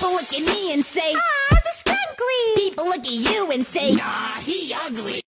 People look at me and say, Ah, the scrunkly. people look at you and say, Nah, he ugly.